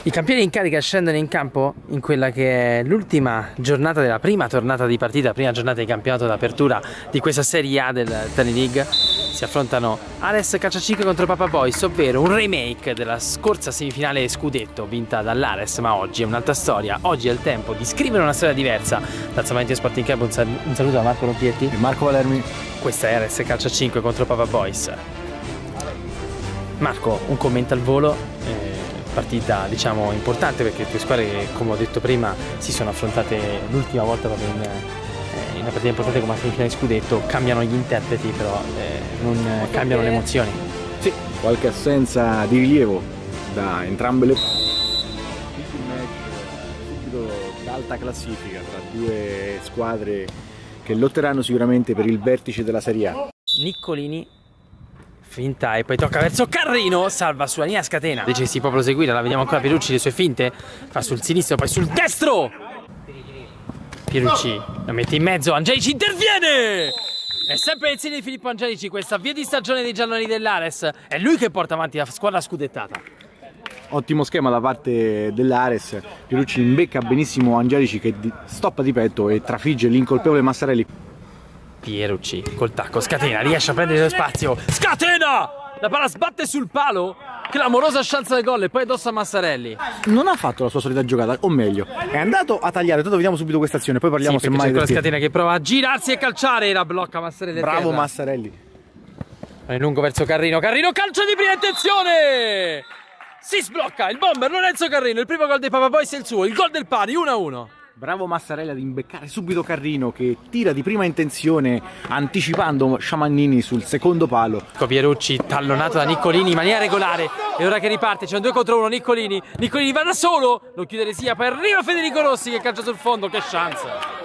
I campioni in carica scendono in campo in quella che è l'ultima giornata della prima tornata di partita, prima giornata di campionato d'apertura di questa Serie A del Tony League. Si affrontano Ares Calcio 5 contro Papa Boys, ovvero un remake della scorsa semifinale scudetto vinta dall'Ares, ma oggi è un'altra storia. Oggi è il tempo di scrivere una storia diversa. Dal Samanti Sporting Club un saluto da Marco Rompietti e Marco Valermi. Questa è Ares Calcio 5 contro Papa Boys. Marco, un commento al volo. Partita diciamo importante perché le due squadre, come ho detto prima, si sono affrontate l'ultima volta proprio in una partita importante come la semifinale scudetto. Cambiano gli interpreti, però non cambiano le emozioni. Sì, qualche assenza di rilievo da entrambe le parti. Un match subito d'alta classifica tra due squadre che lotteranno sicuramente per il vertice della Serie A. Niccolini finta e poi tocca verso Carrino, salva sulla linea Scatena. Dice sì, può proseguire, la vediamo ancora Pierucci, le sue finte, fa sul sinistro, poi sul destro. Pierucci lo mette in mezzo, Angelici interviene! È sempre il segno di Filippo Angelici, questa via di stagione dei gialloni dell'Ares. È lui che porta avanti la squadra scudettata. Ottimo schema da parte dell'Ares, Pierucci imbecca benissimo Angelici che stoppa di petto e trafigge l'incolpevole Massarelli. Pierucci col tacco, Scatena riesce a prendere lo spazio, Scatena! La palla sbatte sul palo, clamorosa chance del gol e poi addosso a Massarelli. Non ha fatto la sua solita giocata, o meglio, è andato a tagliare, tanto vediamo subito questa azione, poi parliamo semmai del Scatena che prova a girarsi e calciare e la blocca Massarelli. Bravo terra. Massarelli. È lungo verso Carrino, Carrino calcio di prima intenzione! Si sblocca il bomber Lorenzo Carrino, il primo gol dei Papa Boys è il suo, il gol del pari, 1-1. Bravo Massarelli ad imbeccare subito Carrino che tira di prima intenzione anticipando Sciamannini sul secondo palo. Pierucci tallonato da Niccolini in maniera regolare e ora che riparte c'è un 2 contro 1 Niccolini va da solo, lo chiude Resia, poi arriva Federico Rossi che calcia sul fondo, che chance.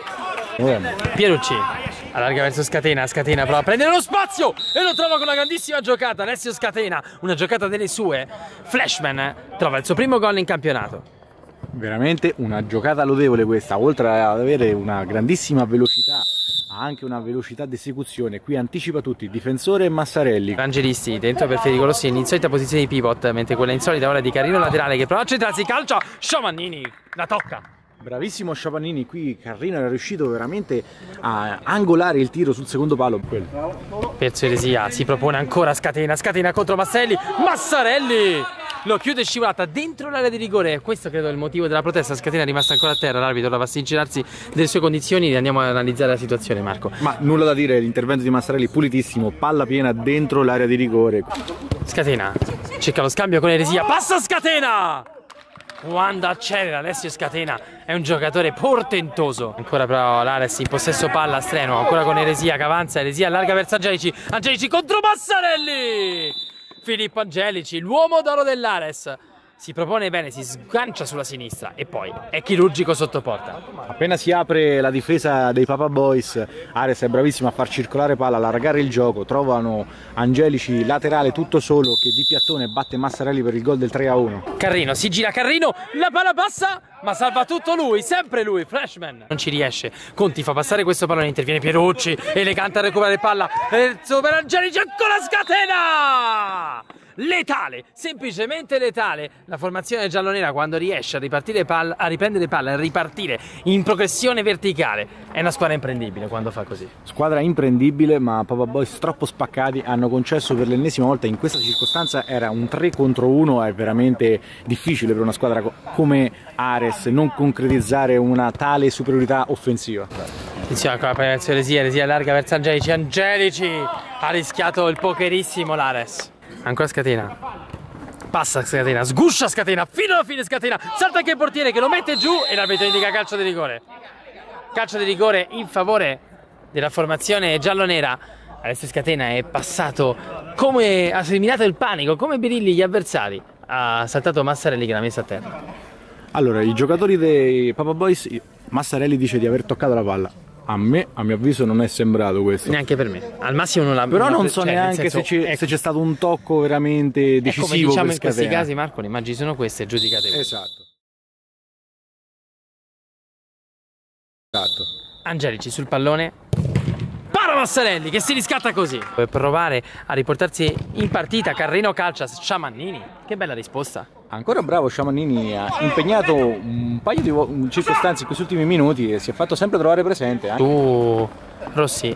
Pierucci allarga verso Scatena, Scatena prova a prendere lo spazio e lo trova con una grandissima giocata, Alessio Scatena, una giocata delle sue. Flashman trova il suo primo gol in campionato. Veramente una giocata lodevole questa, oltre ad avere una grandissima velocità, ha anche una velocità di esecuzione. Qui anticipa tutti, difensore e Massarelli. Angelisti dentro per Federico Rossi in insolita posizione di pivot, mentre quella insolita ora di Carrino laterale che prova a centrarsi, calcia, Sciamannini la tocca. Bravissimo Sciamannini, qui Carrino era riuscito veramente a angolare il tiro sul secondo palo. Perso Eresia, si propone ancora Scatena, Scatena contro Massarelli, Massarelli! Lo chiude scivolata dentro l'area di rigore. Questo credo è il motivo della protesta. Scatena è rimasta ancora a terra. L'arbitro la va a sincerarsi delle sue condizioni. Andiamo ad analizzare la situazione, Marco. Ma nulla da dire, l'intervento di Massarelli pulitissimo. Palla piena dentro l'area di rigore. Scatena cerca lo scambio con Eresia. Passa Scatena! Quando accelera Alessio Scatena è un giocatore portentoso. Ancora però l'Ares in possesso palla strenuo. Ancora con Eresia che avanza. Eresia allarga verso Angelici. Angelici contro Massarelli! Filippo Angelici, l'uomo d'oro dell'Ares, si propone bene, si sgancia sulla sinistra e poi è chirurgico sotto porta. Appena si apre la difesa dei Papa Boys, Ares è bravissimo a far circolare palla, allargare il gioco, trovano Angelici laterale tutto solo che di piattone batte Massarelli per il gol del 3-1. Carrino, si gira Carrino, la palla passa, ma salva tutto lui, sempre lui, Flashman. Non ci riesce, Conti fa passare questo pallone, interviene Pierucci, elegante a recuperare palla, per Angelici, ancora Scatena! Letale, semplicemente letale la formazione giallonera quando riesce a ripartire a riprendere palla, a ripartire in progressione verticale. È una squadra imprendibile quando fa così. Squadra imprendibile, ma Papa Boys troppo spaccati, hanno concesso per l'ennesima volta in questa circostanza. Era un 3 contro 1, è veramente difficile per una squadra come Ares non concretizzare una tale superiorità offensiva. Attenzione ancora per Resia larga verso Angelici, Angelici ha rischiato il pokerissimo l'Ares. Ancora Scatena, passa Scatena, sguscia Scatena, fino alla fine Scatena, salta anche il portiere che lo mette giù e l'arbitro indica calcio di rigore. Calcio di rigore in favore della formazione giallonera. Alessio Scatena è passato come ha seminato il panico, come birilli gli avversari. Ha saltato Massarelli che l'ha messa a terra. Allora, i giocatori dei Papa Boys, Massarelli dice di aver toccato la palla. A mio avviso non è sembrato questo. Neanche per me. Al massimo non l'ha. Però non so neanche se c'è stato un tocco veramente decisivo. Come diciamo per in questi casi, Marco, le immagini sono queste, giudicate voi. Esatto. Angelici sul pallone. Para Massarelli che si riscatta così. Per provare a riportarsi in partita, Carrino calcia Sciamannini. Che bella risposta. Ancora bravo Sciamannini, ha impegnato un paio di circostanze in questi ultimi minuti e si è fatto sempre trovare presente. Tu, Rossi,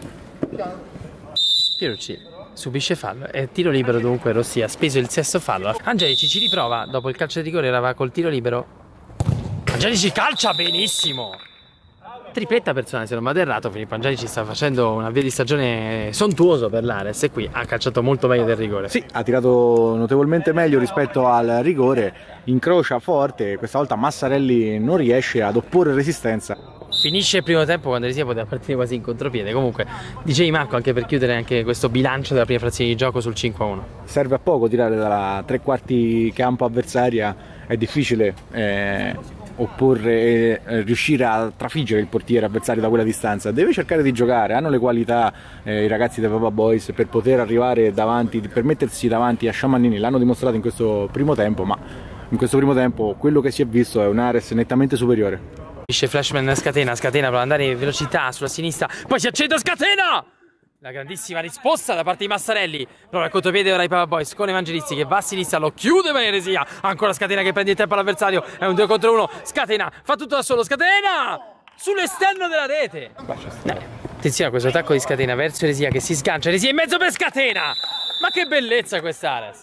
Pierucci subisce fallo e tiro libero, dunque Rossi ha speso il sesto fallo. Angelici ci riprova, dopo il calcio di rigore eravamo col tiro libero. Angelici calcia benissimo. Tripletta personale, se non vado errato. Filippo Angelici sta facendo un avvio di stagione sontuoso per l'Ares e qui ha calciato molto meglio del rigore. Sì, ha tirato notevolmente meglio rispetto al rigore, incrocia forte, questa volta Massarelli non riesce ad opporre resistenza. Finisce il primo tempo quando Resia poteva partire quasi in contropiede. Comunque, dicevi Marco, anche per chiudere anche questo bilancio della prima frazione di gioco sul 5-1. Serve a poco tirare dalla tre quarti campo avversaria, è difficile opporre riuscire a trafiggere il portiere avversario da quella distanza. Deve cercare di giocare, hanno le qualità i ragazzi dei Papa Boys per poter arrivare davanti, per mettersi davanti a Sciamannini. L'hanno dimostrato in questo primo tempo, ma in questo primo tempo quello che si è visto è un Ares nettamente superiore. Flashman Scatena prova ad andare in velocità sulla sinistra, poi si accende Scatena! La grandissima risposta da parte di Massarelli. Prova il contropiede ora i Papa Boys con Evangelizzi che va a sinistra, lo chiude ma Eresia. Ancora Scatena che prende il tempo all'avversario. È un 2 contro 1. Scatena fa tutto da solo. Scatena sull'esterno della rete. Attenzione a questo attacco di Scatena verso Eresia che si sgancia. Eresia in mezzo per Scatena. Ma che bellezza quest'Ares.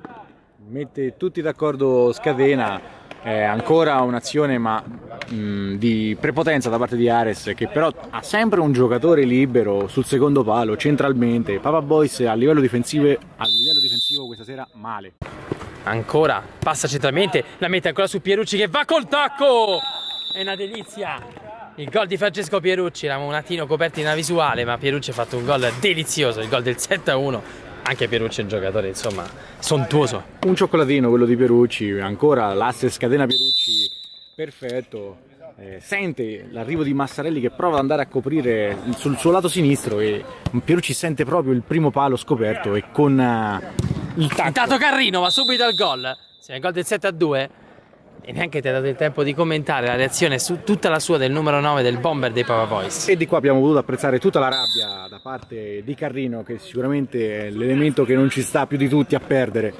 Mette tutti d'accordo Scatena. Ancora un'azione ma di prepotenza da parte di Ares, che però ha sempre un giocatore libero sul secondo palo centralmente. Papa Boys a livello difensivo questa sera male. Ancora passa centralmente, la mette ancora su Pierucci che va col tacco. È una delizia il gol di Francesco Pierucci. Eravamo un attimo coperti in una visuale, ma Pierucci ha fatto un gol delizioso, il gol del 7-1. Anche Pierucci è un giocatore, insomma, sontuoso. Un cioccolatino quello di Pierucci, ancora l'asse Scatena Pierucci, perfetto. Sente l'arrivo di Massarelli che prova ad andare a coprire sul suo lato sinistro e Pierucci sente proprio il primo palo scoperto e con il tacco. Intanto Carrino va subito al gol. Se è il gol del 7-2 e neanche ti ha dato il tempo di commentare la reazione su tutta la sua del numero 9 del bomber dei Papa Boys. E di qua abbiamo potuto apprezzare tutta la rabbia da parte di Carrino, che sicuramente è l'elemento che non ci sta più di tutti a perdere.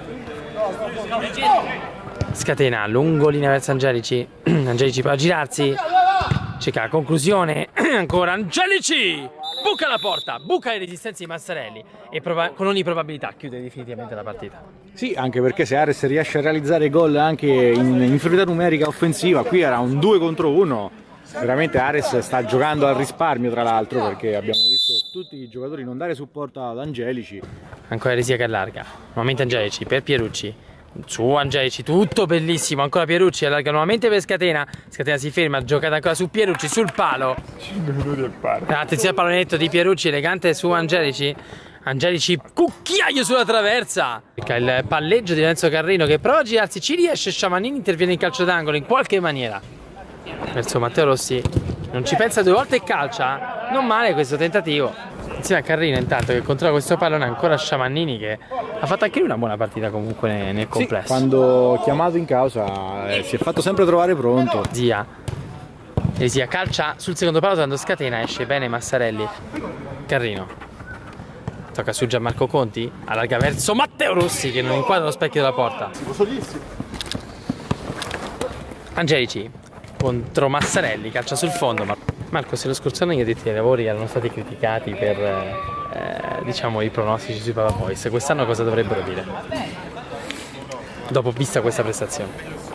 Scatena lungo linea verso Angelici. Angelici prova a girarsi, cerca la conclusione. Ancora Angelici buca la porta, buca le resistenze di Massarelli e con ogni probabilità chiude definitivamente la partita. Sì, anche perché se Ares riesce a realizzare gol anche in inferiorità numerica offensiva, qui era un 2 contro 1. Veramente Ares sta giocando al risparmio, tra l'altro, perché abbiamo visto tutti i giocatori non dare supporto ad Angelici. Ancora Resia che allarga, nuovamente Angelici per Pierucci. Su Angelici, tutto bellissimo, ancora Pierucci, allarga nuovamente per Scatena. Scatena si ferma, giocata ancora su Pierucci, sul palo. 5 minuti al palo. Attenzione al pallonetto di Pierucci, elegante su Angelici. Angelici, cucchiaio sulla traversa. Il palleggio di Lorenzo Carrino che prova a girarsi, ci riesce. Sciamannini interviene in calcio d'angolo in qualche maniera. Verso Matteo Rossi, non ci pensa due volte e calcia. Non male questo tentativo. Insieme a Carrino intanto che controlla questo pallone, ancora Sciamannini che ha fatto anche lui una buona partita comunque nel complesso. Sì, quando chiamato in causa si è fatto sempre trovare pronto. Eresia calcia sul secondo palo dando Scatena, esce bene Massarelli. Carrino tocca su Gianmarco Conti, allarga verso Matteo Rossi che non inquadra lo specchio della porta. Angelici contro Massarelli, calcia sul fondo. Marco, se lo scorso anno gli addetti ai lavori erano stati criticati per diciamo i pronostici sui Papa Boys, quest'anno cosa dovrebbero dire? Dopo vista questa prestazione.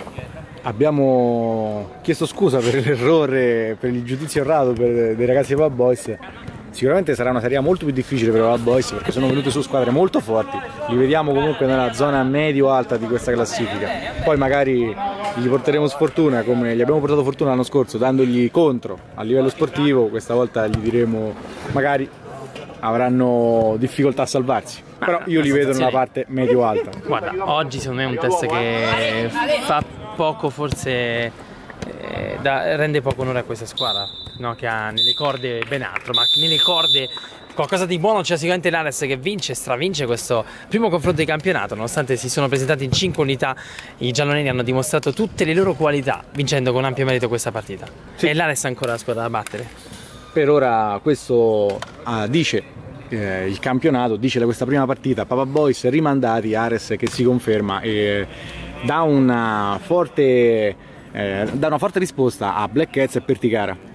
Abbiamo chiesto scusa per l'errore, per il giudizio errato dei ragazzi dei Papa Boys. Sicuramente sarà una serie molto più difficile per i Papa Boys perché sono venuti su squadre molto forti. Li vediamo comunque nella zona medio-alta di questa classifica. Poi magari gli porteremo sfortuna come gli abbiamo portato fortuna l'anno scorso dandogli contro a livello sportivo. Questa volta gli diremo magari avranno difficoltà a salvarsi. Però io li vedo nella parte medio-alta. Guarda, oggi secondo me è un test che fa poco forse... rende poco onore a questa squadra, no? Che ha nelle corde ben altro, ma nelle corde qualcosa di buono c'è sicuramente l'Ares che vince, stravince questo primo confronto di campionato. Nonostante si sono presentati in 5 unità, i gialloneri hanno dimostrato tutte le loro qualità vincendo con ampio merito questa partita. Sì. E l'Ares è ancora la squadra da battere. Per ora questo dice il campionato, dice da questa prima partita Papa Boys rimandati, Ares che si conferma e dà una forte risposta a Black Cats e Perticara.